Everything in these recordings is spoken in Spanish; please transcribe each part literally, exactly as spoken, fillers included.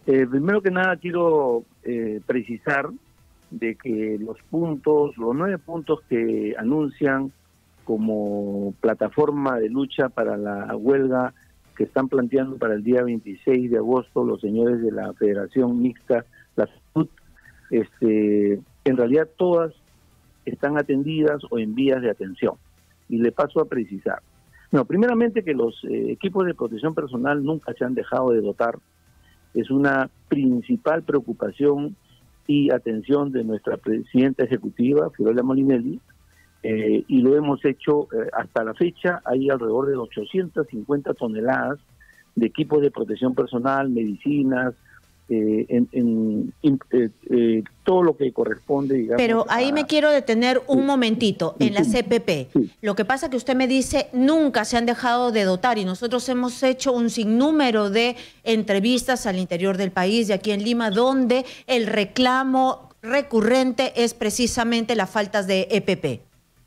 Eh, primero que nada quiero eh, precisar de que los puntos, los nueve puntos que anuncian como plataforma de lucha para la huelga que están planteando para el día veintiséis de agosto los señores de la Federación Mixta, la FUT, este, en realidad todas están atendidas o en vías de atención. Y le paso a precisar. No, primeramente que los eh, equipos de protección personal nunca se han dejado de dotar. Es una principal preocupación y atención de nuestra presidenta ejecutiva, Fiorella Molinelli, eh, y lo hemos hecho eh, hasta la fecha. Hay alrededor de ochocientas cincuenta toneladas de equipos de protección personal, medicinas, eh, en, en, en eh, eh, todo lo que corresponde, digamos. Pero ahí a... me quiero detener un sí. momentito, sí, en la sí. C P P. Sí. Lo que pasa que usted me dice, nunca se han dejado de dotar, y nosotros hemos hecho un sinnúmero de entrevistas al interior del país, de aquí en Lima, donde el reclamo recurrente es precisamente las faltas de E P P.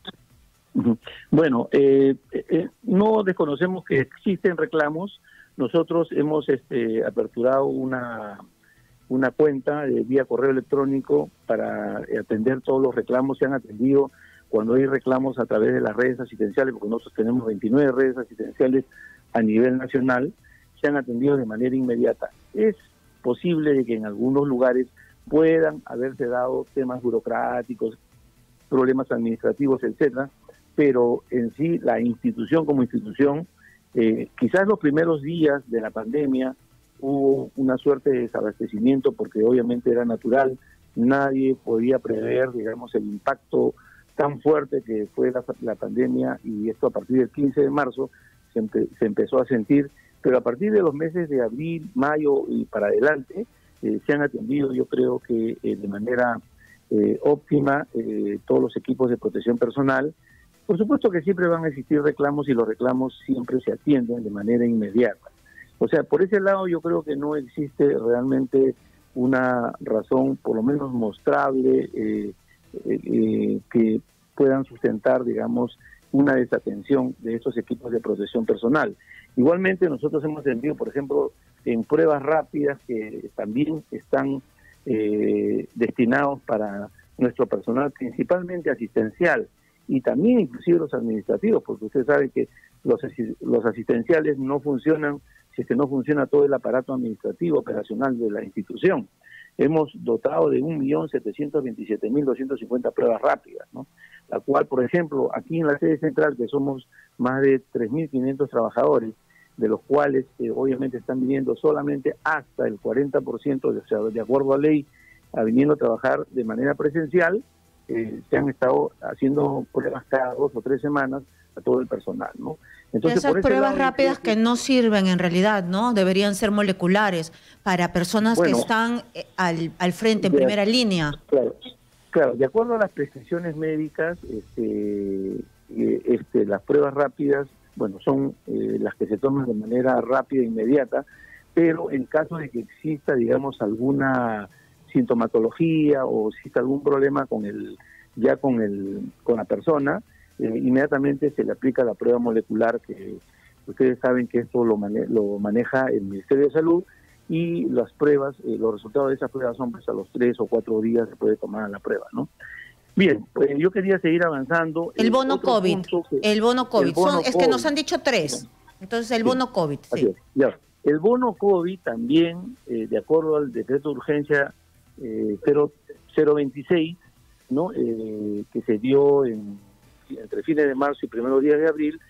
Bueno, eh, eh, no desconocemos que existen reclamos. Nosotros hemos este, aperturado una, una cuenta de vía correo electrónico para atender todos los reclamos. Se han atendido cuando hay reclamos a través de las redes asistenciales, porque nosotros tenemos veintinueve redes asistenciales a nivel nacional, se han atendido de manera inmediata. Es posible de que en algunos lugares puedan haberse dado temas burocráticos, problemas administrativos, etcétera, pero en sí la institución como institución, eh, quizás los primeros días de la pandemia hubo una suerte de desabastecimiento porque obviamente era natural, nadie podía prever, digamos, el impacto tan fuerte que fue la, la pandemia, y esto a partir del quince de marzo se, empe se empezó a sentir, pero a partir de los meses de abril, mayo y para adelante eh, se han atendido, yo creo que eh, de manera eh, óptima eh, todos los equipos de protección personal. Por supuesto que siempre van a existir reclamos y los reclamos siempre se atienden de manera inmediata. O sea, por ese lado yo creo que no existe realmente una razón, por lo menos mostrable, eh, eh, eh, que puedan sustentar, digamos, una desatención de estos equipos de protección personal. Igualmente nosotros hemos enviado, por ejemplo, en pruebas rápidas que también están eh, destinados para nuestro personal, principalmente asistencial, y también inclusive los administrativos, porque usted sabe que los, los asistenciales no funcionan si es que no funciona todo el aparato administrativo operacional de la institución. Hemos dotado de un millón setecientos veintisiete mil doscientas cincuenta pruebas rápidas, ¿no? La cual, por ejemplo, aquí en la sede central, que somos más de tres mil quinientos trabajadores, de los cuales eh, obviamente están viniendo solamente hasta el cuarenta por ciento, de, o sea, de acuerdo a ley, a viniendo a trabajar de manera presencial. Eh, se han estado haciendo pruebas cada dos o tres semanas a todo el personal, ¿no? Entonces, esas por pruebas lado, rápidas que... que no sirven en realidad, ¿no? Deberían ser moleculares para personas bueno, que están al, al frente, en de, primera línea. Claro, claro, de acuerdo a las prescripciones médicas, este, este, las pruebas rápidas, bueno, son eh, las que se toman de manera rápida e inmediata, pero en caso de que exista, digamos, alguna sintomatología o existe algún problema con el ya con el con la persona, eh, inmediatamente se le aplica la prueba molecular, que ustedes saben que esto lo, mane lo maneja el Ministerio de Salud, y las pruebas, eh, los resultados de esas pruebas son pues a los tres o cuatro días se puede tomar la prueba, ¿no? Bien, pues yo quería seguir avanzando. El bono eh, COVID, que, el bono COVID, el bono son, es COVID. Que nos han dicho tres, entonces el sí, bono COVID, sí. Es, ya. El bono COVID también, eh, de acuerdo al decreto de urgencia Eh, cero veintiséis, ¿no? Eh, que se dio en, entre fines de marzo y primeros días de abril,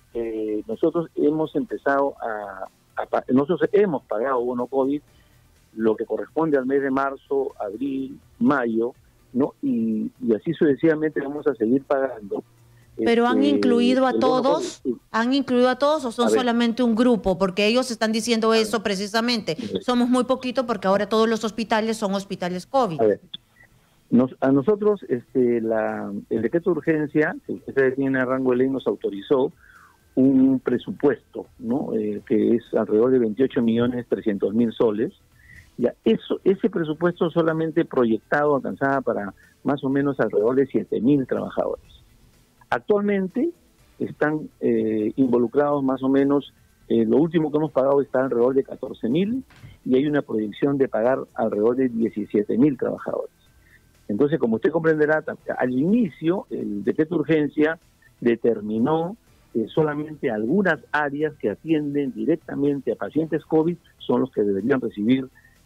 eh, nosotros hemos empezado a, a nosotros hemos pagado bono COVID lo que corresponde al mes de marzo, abril, mayo, ¿no? Y, y así sucesivamente vamos a seguir pagando. ¿Pero han incluido a todos? ¿Han incluido a todos o son solamente un grupo? Porque ellos están diciendo eso precisamente. Somos muy poquito porque ahora todos los hospitales son hospitales COVID. A ver, nos, a nosotros este, la, el decreto de urgencia, que ustedes tienen a rango de ley, nos autorizó un presupuesto, ¿no? Eh, que es alrededor de veintiocho millones trescientos mil soles. Ya, eso, ese presupuesto solamente proyectado alcanzaba para más o menos alrededor de siete mil trabajadores. Actualmente están eh, involucrados más o menos, eh, lo último que hemos pagado está alrededor de catorce mil, y hay una proyección de pagar alrededor de diecisiete mil trabajadores. Entonces, como usted comprenderá, al inicio el decreto de urgencia determinó que solamente algunas áreas que atienden directamente a pacientes COVID son los que deberían recibir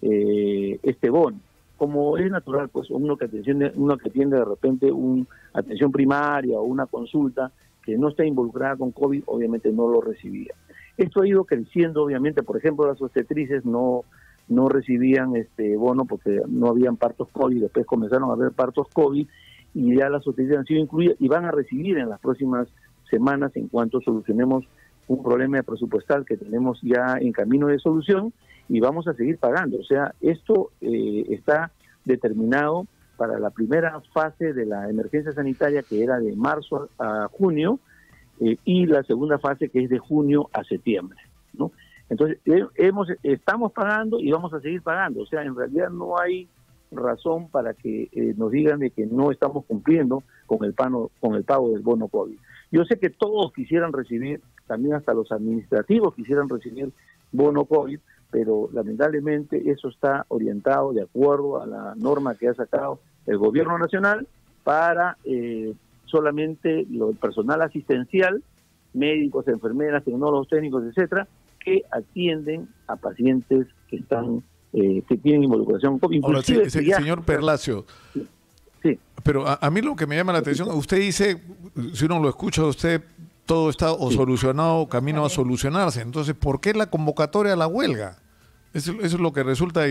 eh, este bono. Como es natural, pues uno que atiende, uno que atiende de repente una atención primaria o una consulta que no está involucrada con COVID, obviamente no lo recibía. Esto ha ido creciendo, obviamente, por ejemplo, las obstetrices no, no recibían este bono porque no habían partos COVID, después comenzaron a haber partos COVID y ya las obstetrices han sido incluidas y van a recibir en las próximas semanas en cuanto solucionemos un problema presupuestal que tenemos ya en camino de solución y vamos a seguir pagando. O sea, esto eh, está determinado para la primera fase de la emergencia sanitaria, que era de marzo a, a junio, eh, y la segunda fase, que es de junio a septiembre, ¿no? Entonces, eh, hemos, estamos pagando y vamos a seguir pagando. O sea, en realidad no hay razón para que eh, nos digan de que no estamos cumpliendo con el, pano, con el pago del bono COVID. Yo sé que todos quisieran recibir, también hasta los administrativos quisieran recibir bono COVID, pero lamentablemente eso está orientado de acuerdo a la norma que ha sacado el gobierno nacional para eh, solamente lo, el personal asistencial, médicos, enfermeras, tecnólogos técnicos, etcétera, que atienden a pacientes que están eh, que tienen involucración COVID. Ahora, sí, sí, ya... señor Perlacio, sí. Sí. Pero a, a mí lo que me llama la atención, usted dice, si uno lo escucha, usted todo está o solucionado o camino a solucionarse. Entonces, ¿por qué la convocatoria a la huelga? Eso, eso es lo que resulta,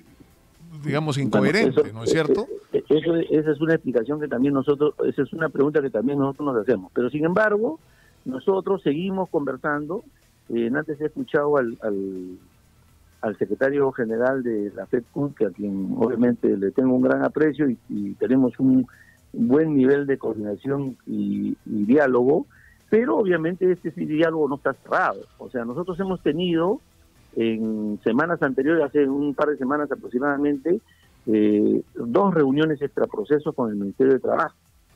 digamos, incoherente, bueno, eso, ¿no es cierto? Eso, esa es una explicación que también nosotros, esa es una pregunta que también nosotros nos hacemos. Pero sin embargo, nosotros seguimos conversando. Eh, antes he escuchado al, al, al secretario general de la FEDCUM, que a quien obviamente le tengo un gran aprecio y, y tenemos un buen nivel de coordinación y, y diálogo, pero obviamente este diálogo no está cerrado. O sea, nosotros hemos tenido en semanas anteriores, hace un par de semanas aproximadamente, eh, dos reuniones extraprocesos con el Ministerio de Trabajo,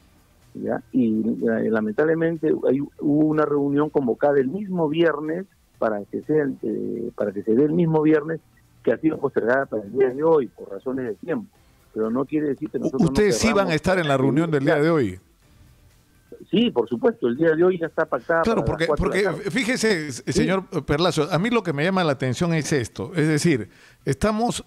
¿ya? Y eh, lamentablemente hay, hubo una reunión convocada el mismo viernes para que sea eh, para que se dé el mismo viernes, que ha sido postergada para el día de hoy por razones de tiempo, pero no quiere decir que nosotros ustedes sí van a estar en la reunión del día de hoy. Sí, por supuesto, el día de hoy ya está pactada. Claro, porque, porque fíjese, señor sí. Perlacio, a mí lo que me llama la atención es esto, es decir, estamos,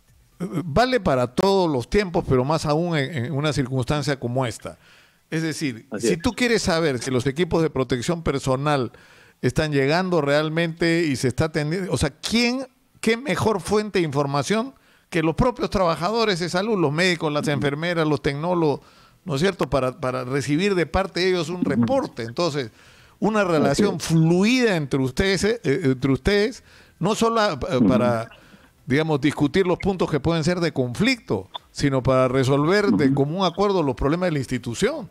vale para todos los tiempos, pero más aún en, en una circunstancia como esta. Es decir, Así si es. tú quieres saber si los equipos de protección personal están llegando realmente y se está atendiendo, o sea, ¿quién, qué mejor fuente de información que los propios trabajadores de salud, los médicos, las enfermeras, los tecnólogos, ¿no es cierto?, para, para recibir de parte de ellos un reporte? Entonces, una relación fluida entre ustedes, eh, entre ustedes, no solo eh, para, digamos, discutir los puntos que pueden ser de conflicto, sino para resolver de común acuerdo los problemas de la institución.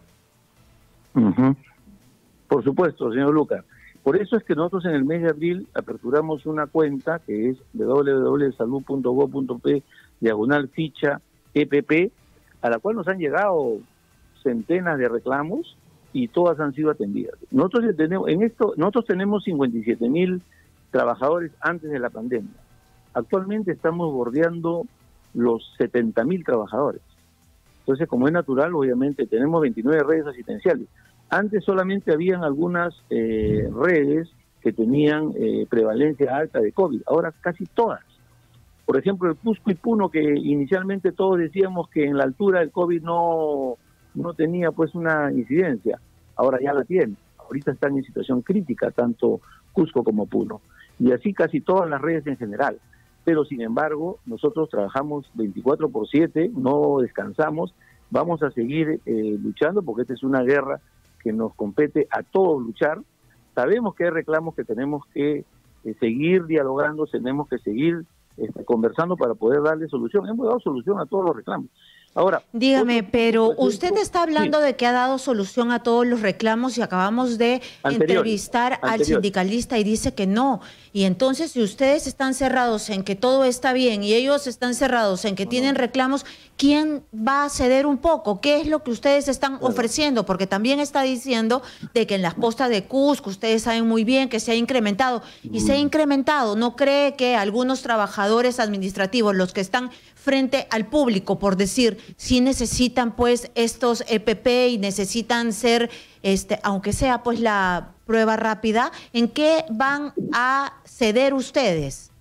Uh-huh. Por supuesto, señor Lucas. Por eso es que nosotros en el mes de abril aperturamos una cuenta que es doble u doble u doble punto salud punto gob punto pe diagonal ficha E P P, a la cual nos han llegado centenas de reclamos y todas han sido atendidas. Nosotros tenemos, en esto, nosotros tenemos cincuenta y siete mil trabajadores antes de la pandemia. Actualmente estamos bordeando los setenta mil trabajadores. Entonces, como es natural, obviamente tenemos veintinueve redes asistenciales. Antes solamente habían algunas eh, redes que tenían eh, prevalencia alta de COVID, ahora casi todas. Por ejemplo, el Cusco y Puno, que inicialmente todos decíamos que en la altura el COVID no, no tenía pues una incidencia, ahora ya la tiene. Ahorita están en situación crítica, tanto Cusco como Puno. Y así casi todas las redes en general. Pero sin embargo, nosotros trabajamos veinticuatro por siete, no descansamos, vamos a seguir eh, luchando porque esta es una guerra que nos compete a todos luchar. Sabemos que hay reclamos que tenemos que eh, seguir dialogando, tenemos que seguir este, conversando para poder darle solución. Hemos dado solución a todos los reclamos. Ahora, dígame, otro, pero otro, usted está hablando sí. de que ha dado solución a todos los reclamos y acabamos de anterior, entrevistar anterior. al sindicalista y dice que no. Y entonces, si ustedes están cerrados en que todo está bien y ellos están cerrados en que tienen reclamos, ¿quién va a ceder un poco? ¿Qué es lo que ustedes están ofreciendo? Porque también está diciendo de que en las postas de Cusco, ustedes saben muy bien que se ha incrementado. Y se ha incrementado. ¿No cree que algunos trabajadores administrativos, los que están frente al público, por decir, sí necesitan pues estos E P P y necesitan ser, este, aunque sea pues la prueba rápida, ¿en qué van a ceder ustedes?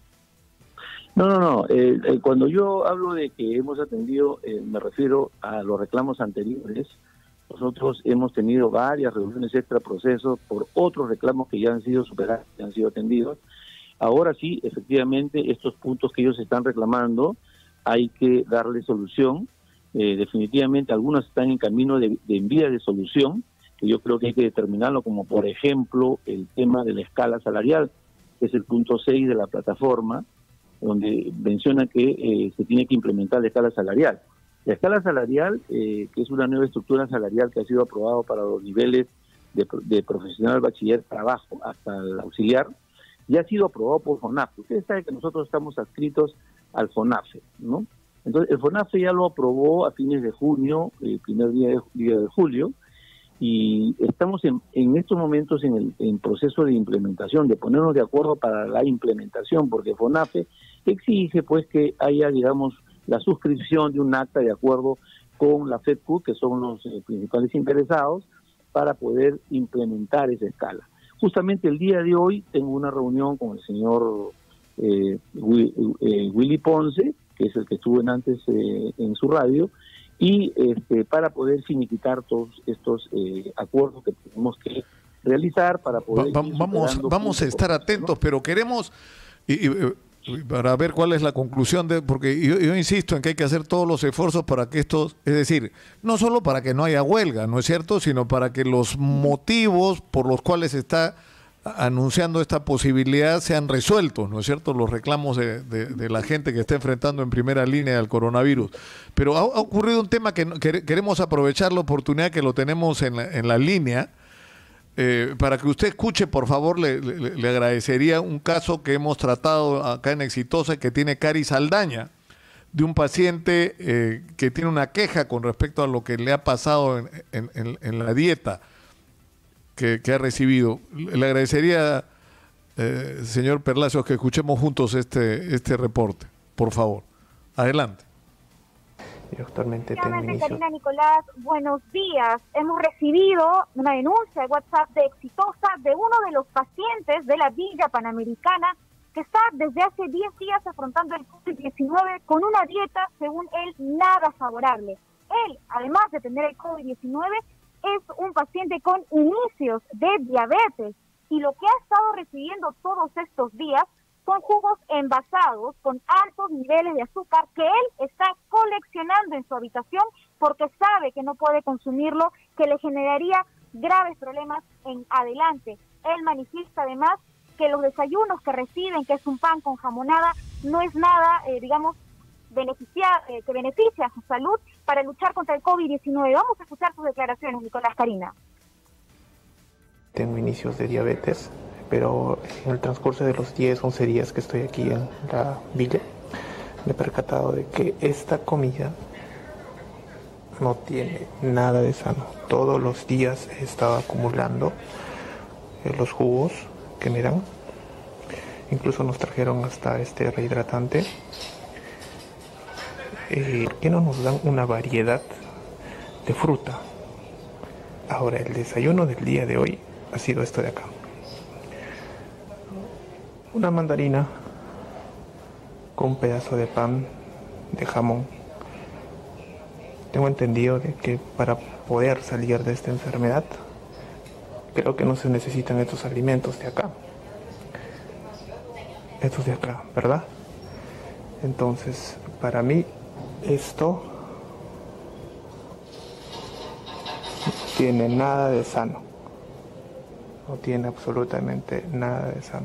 No, no, no. Eh, eh, cuando yo hablo de que hemos atendido, eh, me refiero a los reclamos anteriores. Nosotros hemos tenido varias reuniones extra procesos por otros reclamos que ya han sido superados, que han sido atendidos. Ahora sí, efectivamente, estos puntos que ellos están reclamando, hay que darle solución. Eh, definitivamente algunos están en camino de, de en vía de solución, que yo creo que hay que determinarlo, como por ejemplo el tema de la escala salarial, que es el punto seis de la plataforma, donde menciona que eh, se tiene que implementar la escala salarial. La escala salarial, eh, que es una nueva estructura salarial que ha sido aprobado para los niveles de, de profesional, bachiller, trabajo, hasta el auxiliar, ya ha sido aprobado por FONAFE. Ustedes saben que nosotros estamos adscritos al FONAFE, ¿no? Entonces, el FONAFE ya lo aprobó a fines de junio, el primer día de, día de julio, y estamos en, en estos momentos en el en proceso de implementación, de ponernos de acuerdo para la implementación, porque FONAFE exige pues que haya, digamos, la suscripción de un acta de acuerdo con la FEDCU, que son los eh, principales interesados, para poder implementar esa escala. Justamente el día de hoy tengo una reunión con el señor eh, Willy Ponce, que es el que estuvo en antes eh, en su radio, y este, para poder finiquitar todos estos eh, acuerdos que tenemos que realizar para poder... Va, vamos vamos a estar atentos, ¿no? Pero queremos... Y, y, para ver cuál es la conclusión de, porque yo, yo insisto en que hay que hacer todos los esfuerzos para que esto, es decir, no solo para que no haya huelga, ¿no es cierto?, sino para que los motivos por los cuales se está anunciando esta posibilidad sean resueltos, ¿no es cierto?, los reclamos de, de, de la gente que está enfrentando en primera línea al coronavirus. Pero ha, ha ocurrido un tema que, que queremos aprovechar la oportunidad que lo tenemos en la, en la línea. Eh, para que usted escuche, por favor, le, le, le agradecería un caso que hemos tratado acá en Exitosa, que tiene Cari Saldaña, de un paciente eh, que tiene una queja con respecto a lo que le ha pasado en, en, en, en la dieta que, que ha recibido. Le agradecería, eh, señor Perlacios, que escuchemos juntos este, este reporte, por favor. Adelante. Yo actualmente tengo inicio. Karina Nicolás, buenos días. Hemos recibido una denuncia de WhatsApp de Exitosa de uno de los pacientes de la Villa Panamericana que está desde hace diez días afrontando el COVID diecinueve con una dieta, según él, nada favorable. Él, además de tener el COVID diecinueve, es un paciente con inicios de diabetes y lo que ha estado recibiendo todos estos días son jugos envasados con altos niveles de azúcar que él está coleccionando en su habitación porque sabe que no puede consumirlo, que le generaría graves problemas en adelante. Él manifiesta además que los desayunos que reciben, que es un pan con jamonada, no es nada, eh, digamos, beneficia, eh, que beneficia a su salud para luchar contra el COVID diecinueve. Vamos a escuchar sus declaraciones, Nicolás. Karina. Tengo inicios de diabetes, pero en el transcurso de los diez, once días que estoy aquí en la villa, me he percatado de que esta comida no tiene nada de sano. Todos los días he estado acumulando eh, los jugos que me dan. Incluso nos trajeron hasta este rehidratante. Eh, ¿Por qué no nos dan una variedad de fruta? Ahora, el desayuno del día de hoy ha sido esto de acá. Una mandarina con un pedazo de pan de jamón. Tengo entendido de que para poder salir de esta enfermedad, creo que no se necesitan estos alimentos de acá. Estos de acá, ¿verdad? Entonces, para mí, esto no tiene nada de sano. No tiene absolutamente nada de sano.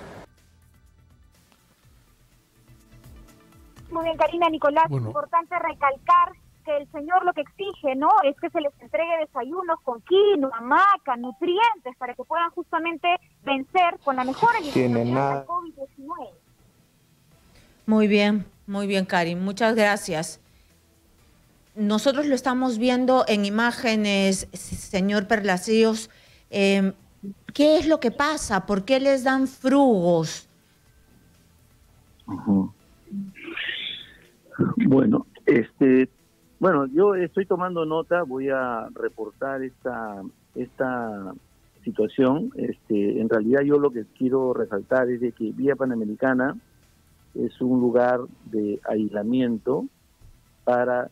Muy bien, Karina. Nicolás, bueno. Es importante recalcar que el señor lo que exige, ¿no?, es que se les entregue desayunos con quinoa, maca, nutrientes, para que puedan justamente vencer con la mejor Tiene eliminación nada. del COVID diecinueve. Muy bien, muy bien, Karin. Muchas gracias. Nosotros lo estamos viendo en imágenes, señor Palacios. Eh, ¿Qué es lo que pasa? ¿Por qué les dan frugos? Ujú. Bueno, este, bueno, yo estoy tomando nota, voy a reportar esta esta situación. Este, en realidad yo lo que quiero resaltar es de que Vía Panamericana es un lugar de aislamiento para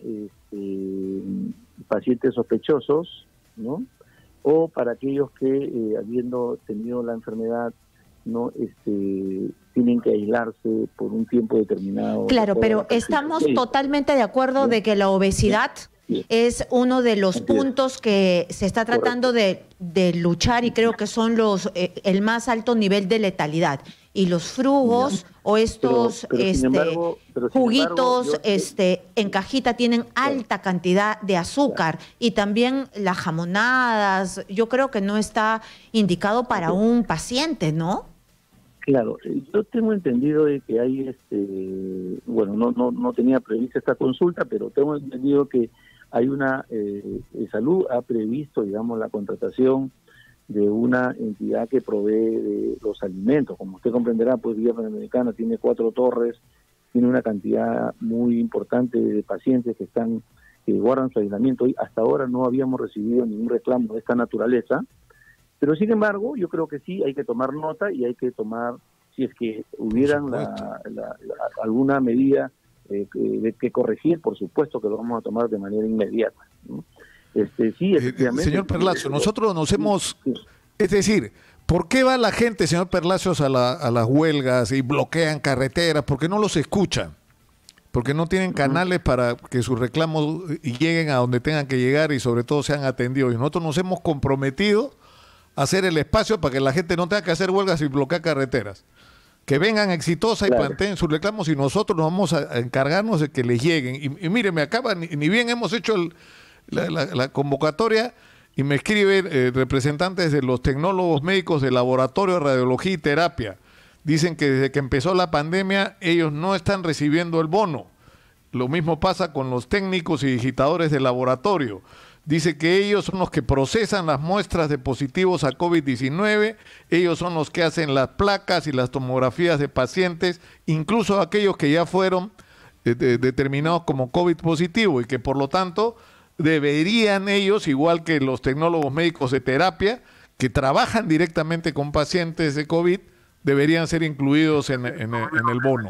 este, pacientes sospechosos, ¿no? O para aquellos que, eh, habiendo tenido la enfermedad, no este, tienen que aislarse por un tiempo determinado. Claro, de pero la estamos sí. totalmente de acuerdo Sí. de que la obesidad Sí. es uno de los Así es. puntos que se está tratando de, de luchar, y creo que son los eh, el más alto nivel de letalidad. Y los frugos o estos Pero- pero sin este, embargo- pero sin juguitos embargo, yo- este, en cajita tienen alta cantidad de azúcar, y también las jamonadas. Yo creo que no está indicado para un paciente, ¿no? Claro, eh, yo tengo entendido de que hay, este, bueno, no no no tenía prevista esta consulta, pero tengo entendido que hay una, eh, eh, Salud ha previsto, digamos, la contratación de una entidad que provee de los alimentos. Como usted comprenderá, pues Vía Panamericana tiene cuatro torres, tiene una cantidad muy importante de pacientes que están, que guardan su aislamiento, y hasta ahora no habíamos recibido ningún reclamo de esta naturaleza. Pero sin embargo, yo creo que sí hay que tomar nota, y hay que tomar, si es que hubieran la, la, la, alguna medida eh, que, de que corregir, por supuesto que lo vamos a tomar de manera inmediata, ¿no? Este, sí, efectivamente. Eh, señor Perlacio, nosotros nos sí, hemos... sí. Es decir, ¿por qué va la gente, señor Perlacios, a, la, a las huelgas y bloquean carreteras? Porque no los escuchan. Porque no tienen canales para que sus reclamos lleguen a donde tengan que llegar y sobre todo sean atendidos. Y nosotros nos hemos comprometido a hacer el espacio para que la gente no tenga que hacer huelgas y bloquear carreteras. Que vengan exitosas Claro. y planteen sus reclamos, y nosotros nos vamos a, a encargarnos de que les lleguen. Y, y mire, me acaba, ni, ni bien hemos hecho el, la, la, la convocatoria, y me escriben eh, representantes de los tecnólogos médicos del laboratorio de radiología y terapia. Dicen que desde que empezó la pandemia ellos no están recibiendo el bono. Lo mismo pasa con los técnicos y digitadores del laboratorio. Dice que ellos son los que procesan las muestras de positivos a COVID diecinueve, ellos son los que hacen las placas y las tomografías de pacientes, incluso aquellos que ya fueron eh, de, determinados como COVID positivo, y que por lo tanto deberían ellos, igual que los tecnólogos médicos de terapia, que trabajan directamente con pacientes de COVID, deberían ser incluidos en, en, en el bono,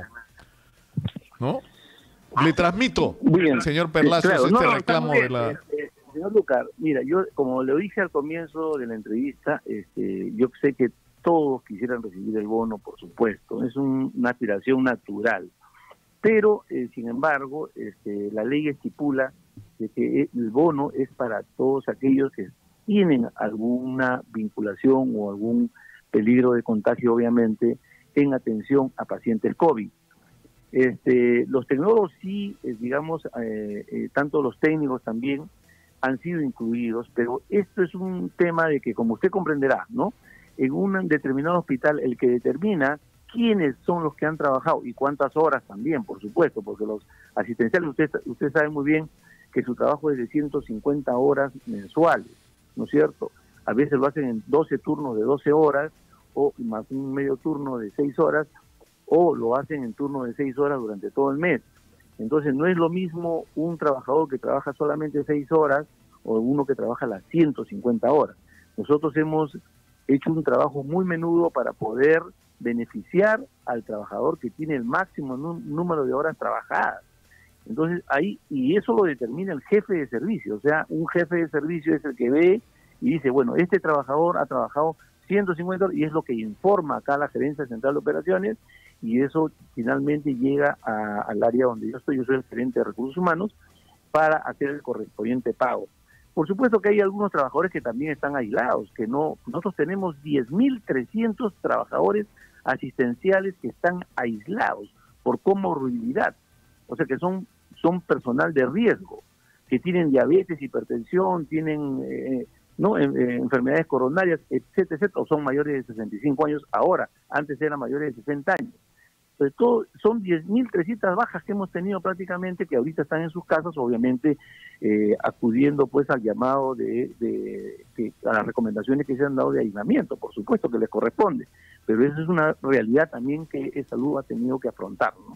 ¿no? Le transmito, Bien. señor Perlacios, Claro, este no, no, reclamo está de muy la... bien. Eh, eh, señor Lucar, mira, yo como le dije al comienzo de la entrevista, este, yo sé que todos quisieran recibir el bono, por supuesto, es un- una aspiración natural, pero eh, sin embargo, este, la ley estipula de que el bono es para todos aquellos que tienen alguna vinculación o algún peligro de contagio, obviamente, en atención a pacientes COVID. Este, los tecnólogos sí, eh, digamos, eh, eh, tanto los técnicos también han sido incluidos, pero esto es un tema de que, como usted comprenderá, ¿no? En un determinado hospital, el que determina quiénes son los que han trabajado y cuántas horas también, por supuesto, porque los asistenciales, usted, usted sabe muy bien que su trabajo es de ciento cincuenta horas mensuales, ¿no es cierto? A veces lo hacen en doce turnos de doce horas, o más un medio turno de seis horas, o lo hacen en turno de seis horas durante todo el mes. Entonces no es lo mismo un trabajador que trabaja solamente seis horas o uno que trabaja las ciento cincuenta horas. Nosotros hemos hecho un trabajo muy menudo para poder beneficiar al trabajador que tiene el máximo número de horas trabajadas. Entonces ahí, y eso lo determina el jefe de servicio, o sea, un jefe de servicio es el que ve y dice, bueno, este trabajador ha trabajado ciento cincuenta horas, y es lo que informa acá a la Gerencia Central de Operaciones, y eso finalmente llega a, al área donde yo estoy, yo soy el gerente de recursos humanos, para hacer el correspondiente pago. Por supuesto que hay algunos trabajadores que también están aislados, que no, nosotros tenemos diez mil trescientos trabajadores asistenciales que están aislados por comorbilidad, o sea que son, son personal de riesgo, que tienen diabetes, hipertensión, tienen eh, ¿no? En, en enfermedades coronarias, etcétera, etcétera, o son mayores de sesenta y cinco años ahora, antes eran mayores de sesenta años. Sobre todo, son diez mil trescientas bajas que hemos tenido prácticamente, que ahorita están en sus casas, obviamente eh, acudiendo pues al llamado de, de, de, a las recomendaciones que se han dado de aislamiento, por supuesto que les corresponde, pero esa es una realidad también que Salud ha tenido que afrontar, ¿no?